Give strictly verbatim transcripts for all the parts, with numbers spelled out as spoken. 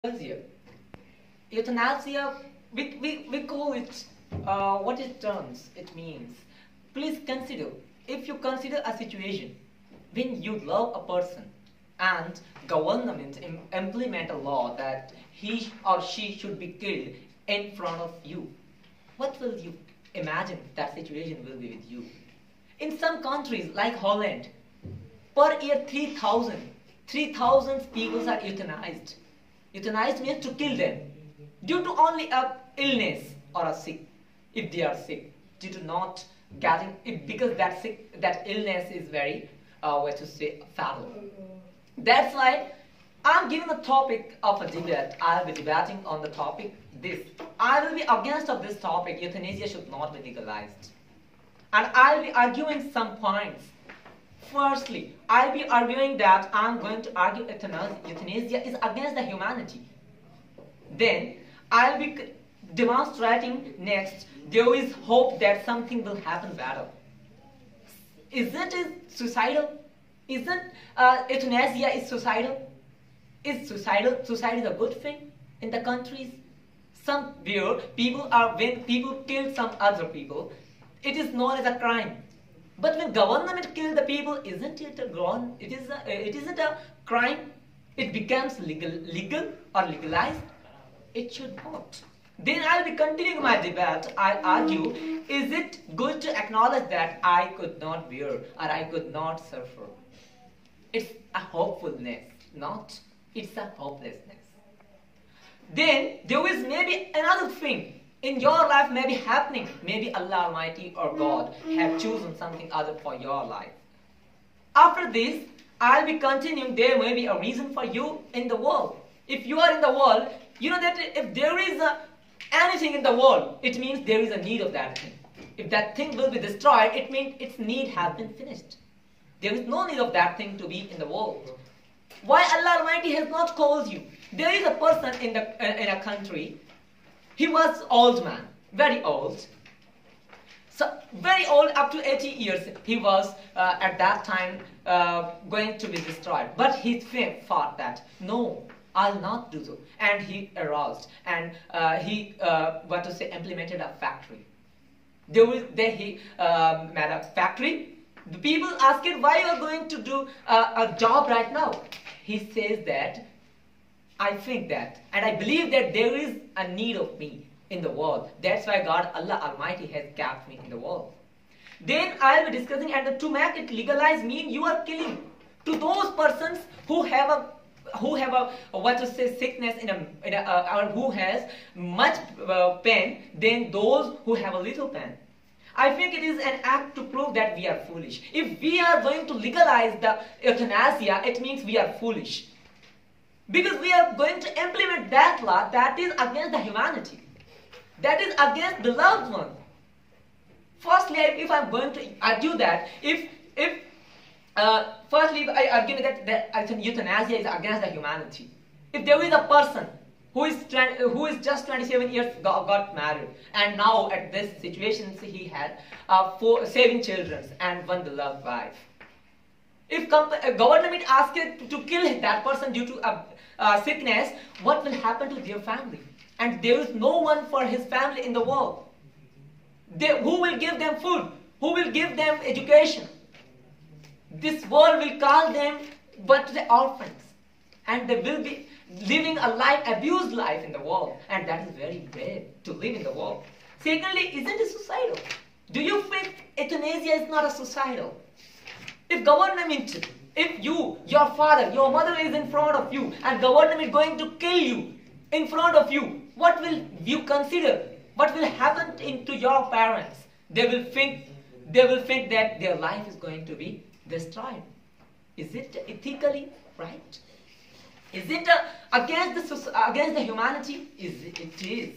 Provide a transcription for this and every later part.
Euthanasia. Euthanasia, we, we, we call it uh, what it terms, it means. Please consider, if you consider a situation when you love a person and government im implement a law that he or she should be killed in front of you, what will you imagine that situation will be with you? In some countries like Holland, per year three thousand, three thousand people are euthanized. Euthanized means to kill them due to only a illness or a sick, if they are sick, due to not getting, if, because that sick, that illness is very, uh, what to say, fatal. That's why I'm giving a topic of a debate. I'll be debating on the topic this. I will be against of this topic. Euthanasia should not be legalized, and I'll be arguing some points. Firstly, I'll be arguing that I'm going to argue euthanasia is against the humanity. Then, I'll be demonstrating next, there is hope that something will happen better. Isn't it suicidal? Isn't uh, euthanasia is suicidal? Is suicidal? Suicide is a good thing in the countries. Somewhere, people are, when people kill some other people, it is known as a crime. But when government kills the people, isn't it a grown? It is. A, it isn't a crime. It becomes legal, legal or legalized. It should not. Then I'll be continuing my debate. I argue: is it good to acknowledge that I could not bear or I could not suffer? It's a hopefulness, not. It's a hopelessness. Then there is maybe another thing. In your life may be happening, maybe Allah Almighty or God have chosen something other for your life. After this, I'll be continuing, there may be a reason for you in the world. If you are in the world, you know that if there is a, anything in the world, it means there is a need of that thing. If that thing will be destroyed, it means its need has been finished. There is no need of that thing to be in the world. Why Allah Almighty has not called you? There is a person in, the, uh, in a country. He was old man, very old. So very old, up to eighty years. He was uh, at that time uh, going to be destroyed. But he thought that no, I'll not do so. And he aroused and uh, he, uh, what to say, implemented a factory. There was there he uh, made a factory. The people asked him, why you are going to do uh, a job right now? He says that, I think that, and I believe that there is a need of me in the world. That's why God, Allah Almighty, has kept me in the world. Then I'll be discussing, and to make it legalized mean you are killing to those persons who have a, who have a, what to say, sickness in a, in a uh, or who has much uh, pain than those who have a little pain. I think it is an act to prove that we are foolish. If we are going to legalize the euthanasia, it means we are foolish. Because we are going to implement that law that is against the humanity. That is against the loved one. Firstly, if I'm going to argue that, if, if uh, firstly, I argue that, that euthanasia is against the humanity. If there is a person who is, who is just twenty-seven years got, got married, and now at this situation he had uh, four, seven children and one beloved wife. If a government asks it to kill that person due to a, a sickness, what will happen to their family? And there is no one for his family in the world. They, who will give them food? Who will give them education? This world will call them but the orphans. And they will be living a life, abused life in the world. And that is very bad to live in the world. Secondly, isn't it suicidal? Do you think euthanasia is not a suicidal? If government, if you, your father, your mother is in front of you and government is going to kill you in front of you, what will you consider? What will happen in, to your parents? They will think, they will think that their life is going to be destroyed. Is it ethically right? Is it uh, against the against the humanity? Is it, it is.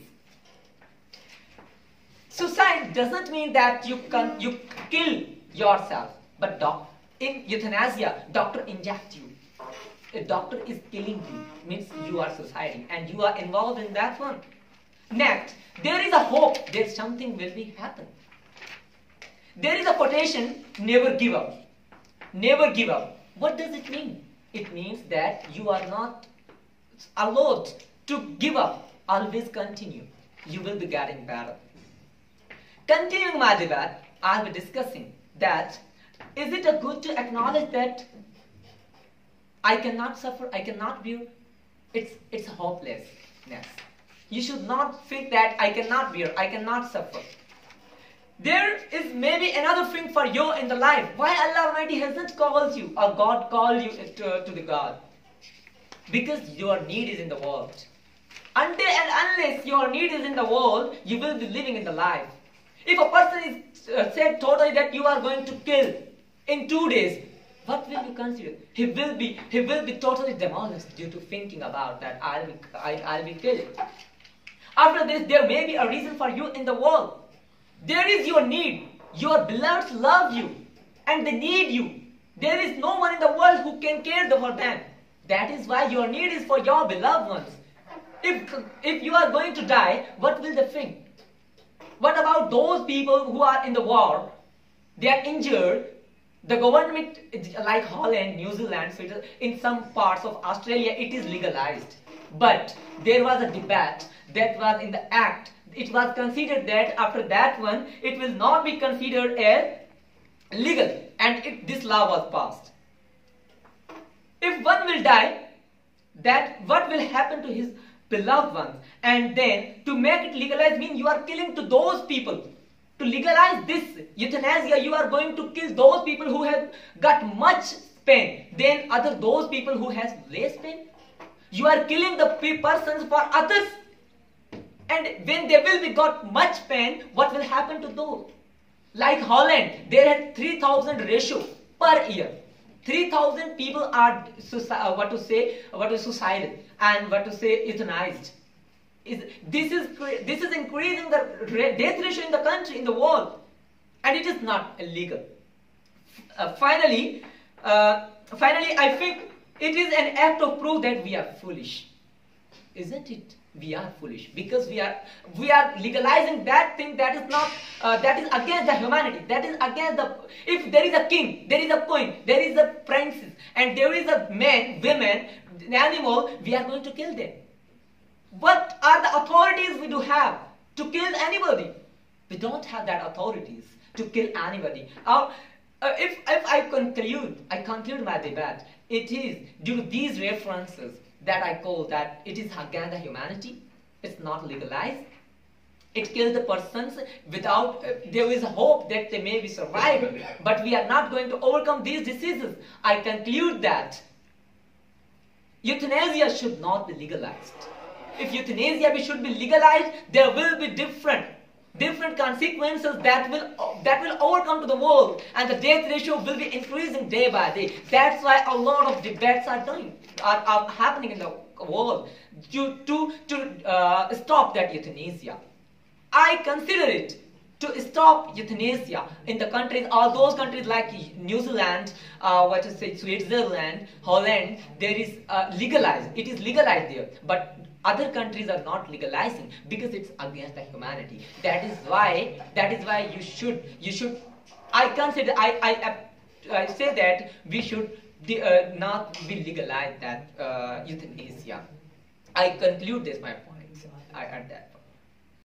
Suicide doesn't mean that you can you kill yourself, but doctor. In euthanasia, doctor injects you. A doctor is killing you, means you are suiciding and you are involved in that one. Next, there is a hope that something will be happen. There is a quotation, never give up. Never give up. What does it mean? It means that you are not allowed to give up, always continue. You will be getting better. Continuing my debate, I will be discussing that is it a good to acknowledge that I cannot suffer, I cannot bear? It's, it's hopelessness. You should not think that I cannot bear, I cannot suffer. There is maybe another thing for you in the life. Why Allah Almighty hasn't called you or God called you to, to the God? Because your need is in the world. Until and unless your need is in the world, you will be living in the life. If a person is uh, said totally that you are going to kill in two days, what will you consider? He will be he will be totally demolished due to thinking about that I'll be I, I'll be killed. After this, there may be a reason for you in the world. There is your need. Your beloveds love you and they need you. There is no one in the world who can care for them. That is why your need is for your beloved ones. If, if you are going to die, what will they think? What about those people who are in the war? They are injured. The government, like Holland, New Zealand, in some parts of Australia, it is legalized. But there was a debate that was in the act. It was considered that after that one, it will not be considered as legal. And it, this law was passed. If one will die, that what will happen to his beloved ones? And then to make it legalized means you are killing to those people. To legalize this euthanasia, you are going to kill those people who have got much pain than other those people who has less pain. You are killing the persons for others. And when they will be got much pain, what will happen to those? Like Holland, they had three thousand ratio per year. three thousand people are uh, what to say, what to suicidal and what to say euthanized. Is this is this is increasing the death ratio in the country, in the world, and it is not illegal. Uh, finally, uh, finally, I think it is an act of proof that we are foolish, isn't it? We are foolish because we are we are legalizing that thing that is not uh, that is against the humanity. That is against the. If there is a king, there is a queen, there is a princess, and there is a man, women, animal, we are going to kill them. What are the authorities we do have to kill anybody? We don't have that authorities to kill anybody. Uh, uh, if, if I conclude, I conclude my debate, it is due to these references that I call that it is against the humanity. It's not legalized. It kills the persons without, uh, there is a hope that they may be surviving. But we are not going to overcome these diseases. I conclude that euthanasia should not be legalized. If euthanasia should be legalized, there will be different, different consequences that will that will overcome to the world, and the death ratio will be increasing day by day. That's why a lot of debates are doing are, are happening in the world to to to uh, stop that euthanasia. I consider it to stop euthanasia in the countries, all those countries like New Zealand, uh, what to say, Switzerland, Holland. There is uh, legalized. It is legalized there, but other countries are not legalizing because it's against the humanity. That is why. That is why you should. You should. I consider. I. I. I say that we should uh, not be legalized that uh, euthanasia. I conclude this my point. I add that.